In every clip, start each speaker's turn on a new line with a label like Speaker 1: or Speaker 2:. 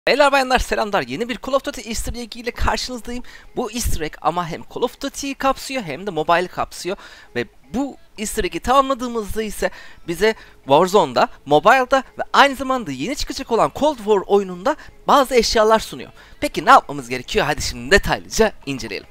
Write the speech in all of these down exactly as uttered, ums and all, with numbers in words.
Speaker 1: Beyler bayanlar selamlar. Yeni bir Call of Duty Easter Egg ile karşınızdayım. Bu Easter Egg ama hem Call of Duty'yi kapsıyor hem de mobile'ı kapsıyor. Ve bu Easter Egg'i tamamladığımızda ise bize Warzone'da, mobile'da ve aynı zamanda yeni çıkacak olan Cold War oyununda bazı eşyalar sunuyor. Peki ne yapmamız gerekiyor? Hadi şimdi detaylıca inceleyelim.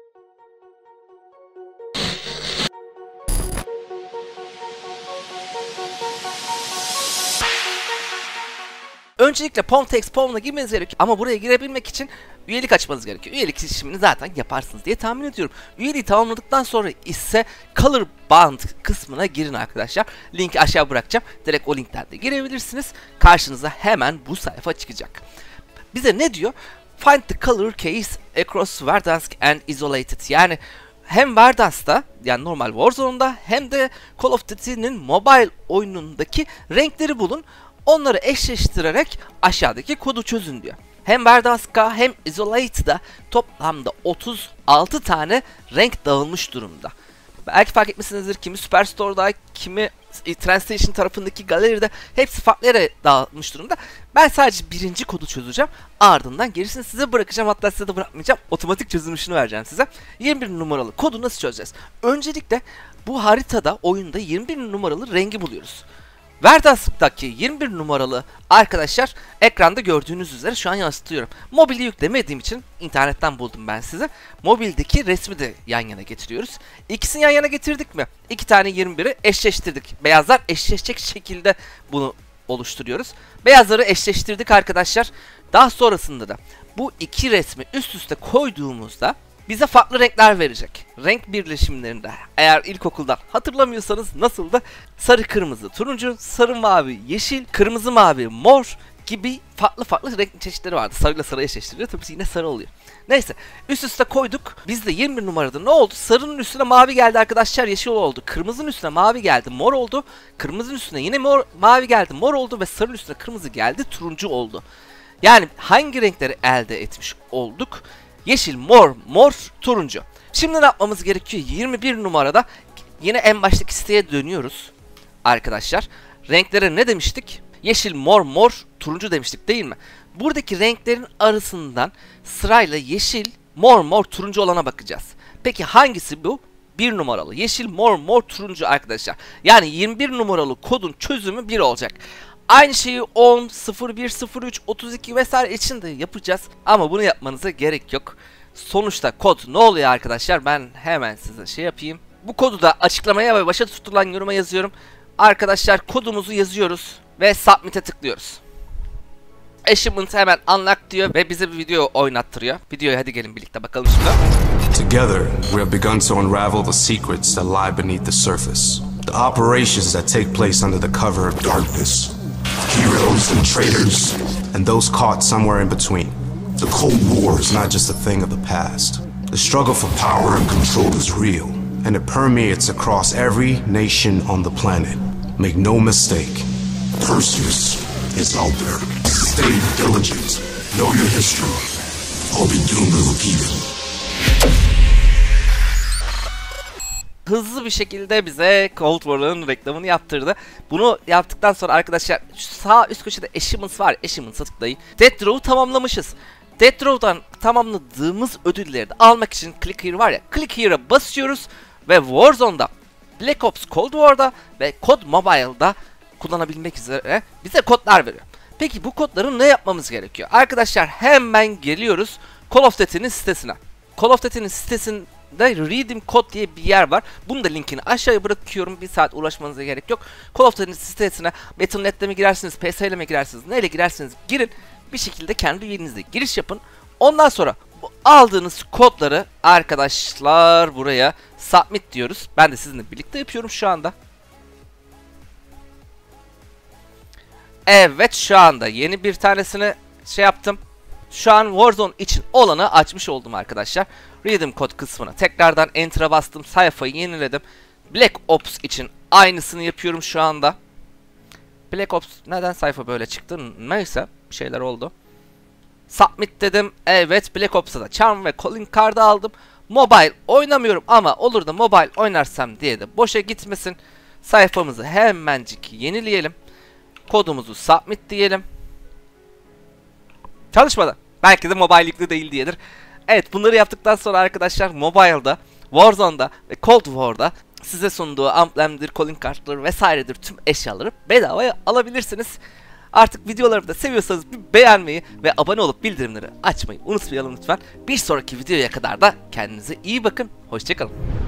Speaker 1: Öncelikle PomText.com'la girmeniz gerekiyor ama buraya girebilmek için üyelik açmanız gerekiyor. Üyelik işlemini zaten yaparsınız diye tahmin ediyorum. Üyeliği tamamladıktan sonra ise Color Band kısmına girin arkadaşlar. Linki aşağı bırakacağım. Direkt o linkten de girebilirsiniz. Karşınıza hemen bu sayfa çıkacak. Bize ne diyor? Find the color case across Verdansk and Isolated. Yani hem Verdansk'ta yani normal Warzone'da hem de Call of Duty'nin mobile oyunundaki renkleri bulun. Onları eşleştirerek aşağıdaki kodu çözün diyor. Hem Verdansk'a hem Isolated'da toplamda otuz altı tane renk dağılmış durumda. Belki fark etmişsinizdir, kimi Superstore'da, kimi Translation tarafındaki galeride hepsi farklı yere dağılmış durumda. Ben sadece birinci kodu çözeceğim. Ardından gerisini size bırakacağım. Hatta size de bırakmayacağım. Otomatik çözülüşünü vereceğim size. yirmi bir numaralı kodu nasıl çözeceğiz? Öncelikle bu haritada, oyunda yirmi bir numaralı rengi buluyoruz. Verdansk'taki yirmi bir numaralı arkadaşlar ekranda gördüğünüz üzere şu an yansıtıyorum. Mobili yüklemediğim için internetten buldum ben size. Mobildeki resmi de yan yana getiriyoruz. İkisini yan yana getirdik mi? İki tane yirmi biri eşleştirdik. Beyazlar eşleşecek şekilde bunu oluşturuyoruz. Beyazları eşleştirdik arkadaşlar. Daha sonrasında da bu iki resmi üst üste koyduğumuzda bize farklı renkler verecek. Renk birleşimlerinde eğer ilkokuldan hatırlamıyorsanız nasıldı? Sarı, kırmızı, turuncu, sarı, mavi, yeşil, kırmızı, mavi, mor gibi farklı farklı renk çeşitleri vardı. Sarıyla sarı eşleştiriyor. Tabii yine sarı oluyor. Neyse, üst üste koyduk. Bizde yirmi bir numarada ne oldu? Sarının üstüne mavi geldi arkadaşlar, yeşil oldu. Kırmızının üstüne mavi geldi, mor oldu. Kırmızının üstüne yine mor, mavi geldi, mor oldu ve sarının üstüne kırmızı geldi, turuncu oldu. Yani hangi renkleri elde etmiş olduk? Yeşil, mor, mor, turuncu. Şimdi ne yapmamız gerekiyor? yirmi bir numarada yine en baştaki siteye dönüyoruz. Arkadaşlar, renklere ne demiştik? Yeşil, mor, mor, turuncu demiştik değil mi? Buradaki renklerin arasından sırayla yeşil, mor, mor, turuncu olana bakacağız. Peki hangisi bu? bir numaralı. Yeşil, mor, mor, turuncu arkadaşlar. Yani yirmi bir numaralı kodun çözümü bir olacak. Aynı şeyi on, sıfır bir, sıfır üç, otuz iki vesaire için de yapacağız. Ama bunu yapmanıza gerek yok. Sonuçta kod ne oluyor arkadaşlar? Ben hemen size şey yapayım. Bu kodu da açıklamaya ve başa tutulan yoruma yazıyorum. Arkadaşlar kodumuzu yazıyoruz ve Submit'e tıklıyoruz. Achievement hemen unlock diyor ve bize bir video oynattırıyor. Videoya hadi gelin birlikte bakalım şimdi.
Speaker 2: Together, we have begun to unravel the secrets that lie beneath the surface. The operations that take place under the cover of darkness. Heroes and traitors, and those caught somewhere in between. The Cold War is not just a thing of the past. The struggle for power and control is real, and it permeates across every nation on the planet. Make no mistake, Perseus is out there. Stay diligent, know your history. I'll be doomed to repeat it.
Speaker 1: Hızlı bir şekilde bize Cold War'ın reklamını yaptırdı. Bunu yaptıktan sonra arkadaşlar sağ üst köşede Achievements var. Achievements'a tıklayın. Death Row'u tamamlamışız. Death Row'dan tamamladığımız ödülleri de almak için Click Here var ya. Click Here'a basıyoruz ve Warzone'da, Black Ops Cold War'da ve Cod Mobile'da kullanabilmek üzere bize kodlar veriyor. Peki bu kodların ne yapmamız gerekiyor? Arkadaşlar hemen geliyoruz Call of Duty'nin sitesine. Call of Duty'nin sitesinde Redeem Code diye bir yer var. Bunun da linkini aşağıya bırakıyorum. Bir saat uğraşmanıza gerek yok. Call of Duty'nin sitesine Battle nokta net'le mi girersiniz, P S ile mi girersiniz, neyle girersiniz girin. Bir şekilde kendi üyenizle giriş yapın. Ondan sonra bu aldığınız kodları arkadaşlar buraya submit diyoruz. Ben de sizinle birlikte yapıyorum şu anda. Evet, şu anda yeni bir tanesini şey yaptım. Şu an Warzone için olanı açmış oldum arkadaşlar. Redeem Code kısmına tekrardan Enter'a bastım. Sayfayı yeniledim. Black Ops için aynısını yapıyorum şu anda. Black Ops neden sayfa böyle çıktı? Neyse, bir şeyler oldu. Submit dedim. Evet, Black Ops'a da Charm ve Calling Card'ı aldım. Mobile oynamıyorum ama olur da mobile oynarsam diye de boşa gitmesin. Sayfamızı hemencik yenileyelim. Kodumuzu submit diyelim. Çalışmadı. Belki de mobile yüklü değil diyedir. Evet, bunları yaptıktan sonra arkadaşlar mobile'da, Warzone'da ve Cold War'da size sunduğu amblemdir, calling kartları vesairedir tüm eşyaları bedavaya alabilirsiniz. Artık videoları da seviyorsanız bir beğenmeyi ve abone olup bildirimleri açmayı unutmayalım lütfen. Bir sonraki videoya kadar da kendinize iyi bakın. Hoşçakalın.